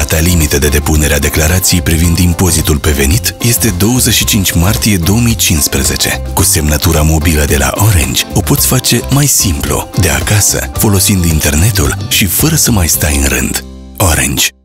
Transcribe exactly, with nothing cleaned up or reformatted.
Data limită de depunere a declarației privind impozitul pe venit este douăzeci și cinci martie două mii cincisprezece. Cu semnătura mobilă de la Orange o poți face mai simplu, de acasă, folosind internetul și fără să mai stai în rând. Orange.